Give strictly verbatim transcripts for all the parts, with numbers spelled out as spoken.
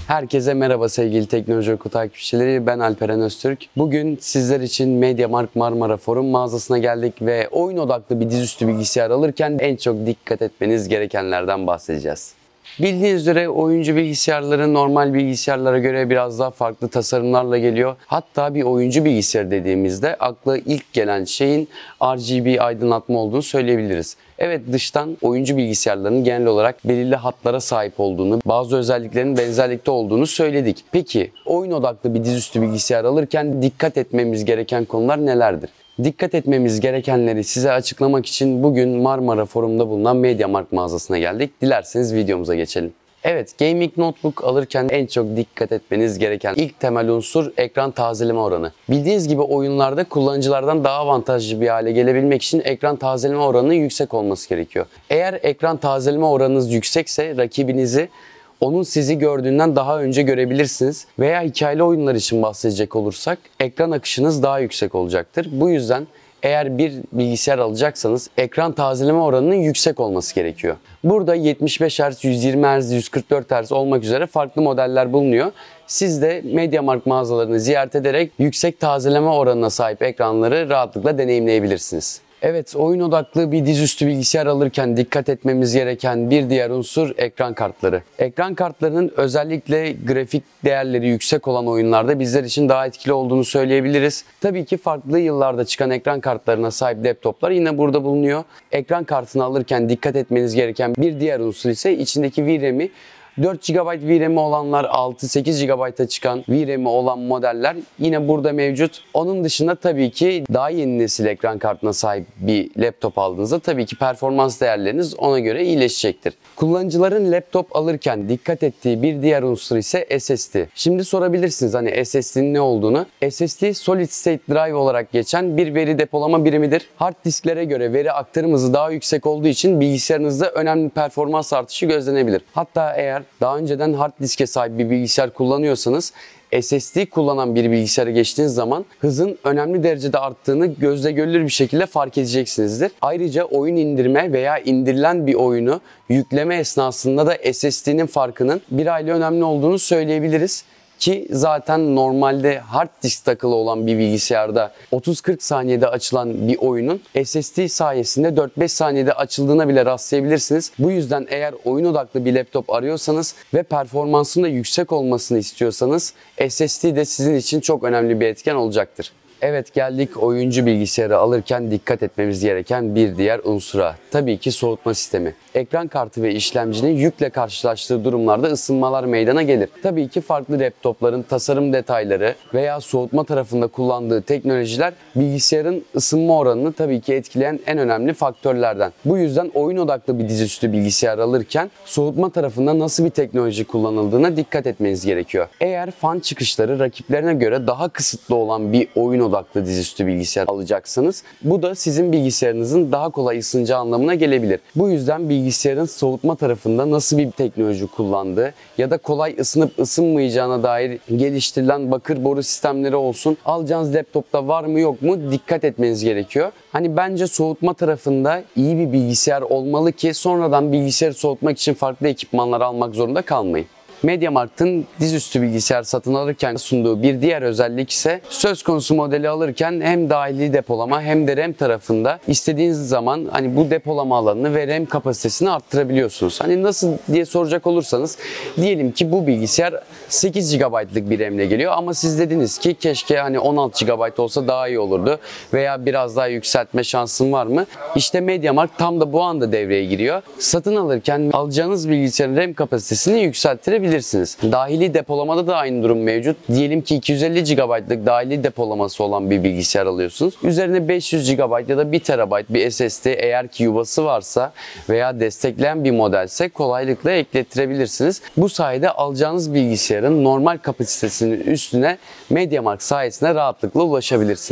Herkese merhaba sevgili Teknoloji Oku takipçileri, ben Alperen Öztürk. Bugün sizler için MediaMarkt Marmara Forum mağazasına geldik ve oyun odaklı bir dizüstü bilgisayar alırken en çok dikkat etmeniz gerekenlerden bahsedeceğiz. Bildiğiniz üzere oyuncu bilgisayarları normal bilgisayarlara göre biraz daha farklı tasarımlarla geliyor. Hatta bir oyuncu bilgisayarı dediğimizde akla ilk gelen şeyin R G B aydınlatma olduğunu söyleyebiliriz. Evet, dıştan oyuncu bilgisayarlarının genel olarak belirli hatlara sahip olduğunu, bazı özelliklerin benzerlikte olduğunu söyledik. Peki oyun odaklı bir dizüstü bilgisayar alırken dikkat etmemiz gereken konular nelerdir? Dikkat etmemiz gerekenleri size açıklamak için bugün Marmara Forum'da bulunan MediaMarkt mağazasına geldik. Dilerseniz videomuza geçelim. Evet, gaming notebook alırken en çok dikkat etmeniz gereken ilk temel unsur ekran tazeleme oranı. Bildiğiniz gibi oyunlarda kullanıcılardan daha avantajlı bir hale gelebilmek için ekran tazeleme oranının yüksek olması gerekiyor. Eğer ekran tazeleme oranınız yüksekse rakibinizi onun sizi gördüğünden daha önce görebilirsiniz veya hikayeli oyunlar için bahsedecek olursak ekran akışınız daha yüksek olacaktır. Bu yüzden eğer bir bilgisayar alacaksanız ekran tazeleme oranının yüksek olması gerekiyor. Burada yetmiş beş hertz, yüz yirmi hertz, yüz kırk dört hertz olmak üzere farklı modeller bulunuyor. Siz de MediaMarkt mağazalarını ziyaret ederek yüksek tazeleme oranına sahip ekranları rahatlıkla deneyimleyebilirsiniz. Evet, oyun odaklı bir dizüstü bilgisayar alırken dikkat etmemiz gereken bir diğer unsur ekran kartları. Ekran kartlarının özellikle grafik değerleri yüksek olan oyunlarda bizler için daha etkili olduğunu söyleyebiliriz. Tabii ki farklı yıllarda çıkan ekran kartlarına sahip laptoplar yine burada bulunuyor. Ekran kartını alırken dikkat etmeniz gereken bir diğer unsur ise içindeki V RAM'i. dört gigabayt V RAM'i olanlar, altı sekiz gigabayta çıkan V RAM'i olan modeller yine burada mevcut. Onun dışında tabii ki daha yeni nesil ekran kartına sahip bir laptop aldığınızda tabii ki performans değerleriniz ona göre iyileşecektir. Kullanıcıların laptop alırken dikkat ettiği bir diğer unsur ise S S D. Şimdi sorabilirsiniz hani S S D'nin ne olduğunu. S S D Solid State Drive olarak geçen bir veri depolama birimidir. Hard disklere göre veri aktarım hızı daha yüksek olduğu için bilgisayarınızda önemli performans artışı gözlenebilir. Hatta eğer daha önceden hard diske sahip bir bilgisayar kullanıyorsanız S S D kullanan bir bilgisayara geçtiğiniz zaman hızın önemli derecede arttığını gözle görülür bir şekilde fark edeceksinizdir. Ayrıca oyun indirme veya indirilen bir oyunu yükleme esnasında da S S D'nin farkının bir hayli önemli olduğunu söyleyebiliriz. Ki zaten normalde hard disk takılı olan bir bilgisayarda otuz kırk saniyede açılan bir oyunun S S D sayesinde dört beş saniyede açıldığına bile rastlayabilirsiniz. Bu yüzden eğer oyun odaklı bir laptop arıyorsanız ve performansının da yüksek olmasını istiyorsanız S S D de sizin için çok önemli bir etken olacaktır. Evet, geldik oyuncu bilgisayarı alırken dikkat etmemiz gereken bir diğer unsura. Tabii ki soğutma sistemi. Ekran kartı ve işlemcinin yükle karşılaştığı durumlarda ısınmalar meydana gelir. Tabii ki farklı laptopların tasarım detayları veya soğutma tarafında kullandığı teknolojiler bilgisayarın ısınma oranını tabii ki etkileyen en önemli faktörlerden. Bu yüzden oyun odaklı bir dizüstü bilgisayar alırken soğutma tarafında nasıl bir teknoloji kullanıldığına dikkat etmeniz gerekiyor. Eğer fan çıkışları rakiplerine göre daha kısıtlı olan bir oyun odaklı dizüstü bilgisayar alacaksanız bu da sizin bilgisayarınızın daha kolay ısınacağı anlamına gelebilir. Bu yüzden bilgisayarın soğutma tarafında nasıl bir teknoloji kullandığı ya da kolay ısınıp ısınmayacağına dair geliştirilen bakır boru sistemleri olsun, alacağınız laptopta var mı yok mu dikkat etmeniz gerekiyor. Hani bence soğutma tarafında iyi bir bilgisayar olmalı ki sonradan bilgisayarı soğutmak için farklı ekipmanlar almak zorunda kalmayın. MediaMarkt'ın dizüstü bilgisayar satın alırken sunduğu bir diğer özellik ise söz konusu modeli alırken hem dahili depolama hem de RAM tarafında istediğiniz zaman hani bu depolama alanını ve RAM kapasitesini arttırabiliyorsunuz. Hani nasıl diye soracak olursanız diyelim ki bu bilgisayar sekiz gigabaytlık bir RAM ile geliyor ama siz dediniz ki keşke hani on altı gigabayt olsa daha iyi olurdu veya biraz daha yükseltme şansım var mı? İşte MediaMarkt tam da bu anda devreye giriyor. Satın alırken alacağınız bilgisayarın RAM kapasitesini yükseltirebilirsiniz. Dahili depolamada da aynı durum mevcut. Diyelim ki iki yüz elli gigabaytlık dahili depolaması olan bir bilgisayar alıyorsunuz. Üzerine beş yüz gigabayt ya da bir terabayt bir S S D eğer ki yuvası varsa veya destekleyen bir modelse kolaylıkla eklettirebilirsiniz. Bu sayede alacağınız bilgisayarın normal kapasitesinin üstüne MediaMarkt sayesinde rahatlıkla ulaşabilirsiniz.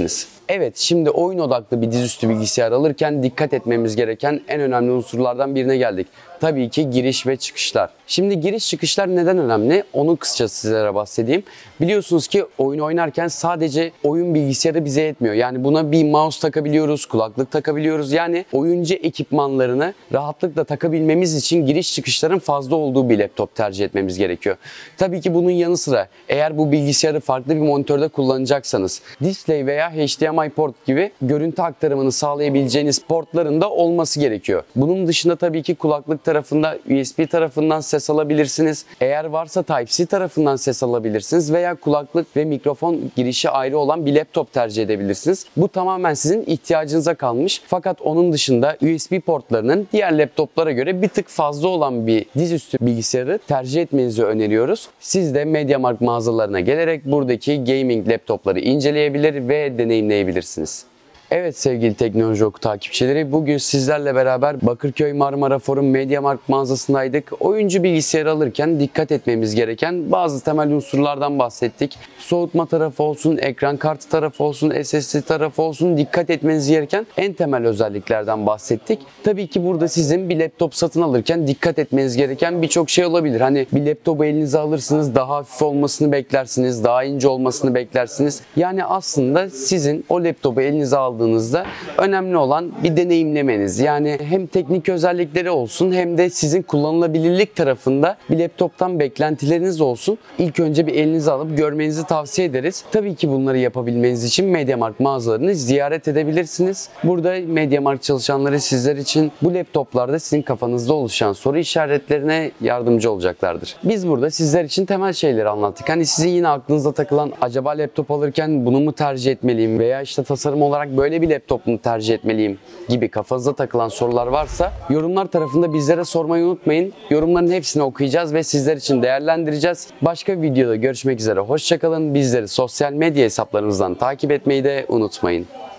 Evet, şimdi oyun odaklı bir dizüstü bilgisayar alırken dikkat etmemiz gereken en önemli unsurlardan birine geldik. Tabii ki giriş ve çıkışlar. Şimdi giriş çıkışlar neden önemli? Onu kısaca sizlere bahsedeyim. Biliyorsunuz ki oyun oynarken sadece oyun bilgisayarı bize yetmiyor. Yani buna bir mouse takabiliyoruz, kulaklık takabiliyoruz. Yani oyuncu ekipmanlarını rahatlıkla takabilmemiz için giriş çıkışların fazla olduğu bir laptop tercih etmemiz gerekiyor. Tabii ki bunun yanı sıra eğer bu bilgisayarı farklı bir monitörde kullanacaksanız display veya H D M I port gibi görüntü aktarımını sağlayabileceğiniz portların da olması gerekiyor. Bunun dışında tabii ki kulaklık tarafında U S B tarafından ses alabilirsiniz. Eğer varsa Type-C tarafından ses alabilirsiniz veya kulaklık ve mikrofon girişi ayrı olan bir laptop tercih edebilirsiniz. Bu tamamen sizin ihtiyacınıza kalmış. Fakat onun dışında U S B portlarının diğer laptoplara göre bir tık fazla olan bir dizüstü bilgisayarı tercih etmenizi öneriyoruz. Siz de MediaMarkt mağazalarına gelerek buradaki gaming laptopları inceleyebilir ve deneyimleyebilirsiniz. Evet sevgili Teknoloji Oku takipçileri, bugün sizlerle beraber Bakırköy Marmara Forum MediaMarkt mağazasındaydık. Oyuncu bilgisayarı alırken dikkat etmemiz gereken bazı temel unsurlardan bahsettik. Soğutma tarafı olsun, ekran kartı tarafı olsun, S S D tarafı olsun, dikkat etmeniz gereken en temel özelliklerden bahsettik. Tabii ki burada sizin bir laptop satın alırken dikkat etmeniz gereken birçok şey olabilir. Hani bir laptopu elinize alırsınız, daha hafif olmasını beklersiniz, daha ince olmasını beklersiniz. Yani aslında sizin o laptopu elinize aldığınızda önemli olan bir deneyimlemeniz. Yani hem teknik özellikleri olsun hem de sizin kullanılabilirlik tarafında bir laptoptan beklentileriniz olsun. İlk önce bir elinize alıp görmenizi tavsiye ederiz. Tabii ki bunları yapabilmeniz için MediaMarkt mağazalarını ziyaret edebilirsiniz. Burada MediaMarkt çalışanları sizler için bu laptoplarda sizin kafanızda oluşan soru işaretlerine yardımcı olacaklardır. Biz burada sizler için temel şeyleri anlattık. Hani sizin yine aklınıza takılan, acaba laptop alırken bunu mu tercih etmeliyim veya işte tasarım olarak böyle bir laptop mu tercih etmeliyim gibi kafanıza takılan sorular varsa yorumlar tarafında bizlere sormayı unutmayın. Yorumların hepsini okuyacağız ve sizler için değerlendireceğiz. Başka bir videoda görüşmek üzere. Hoşça kalın. Bizleri sosyal medya hesaplarımızdan takip etmeyi de unutmayın.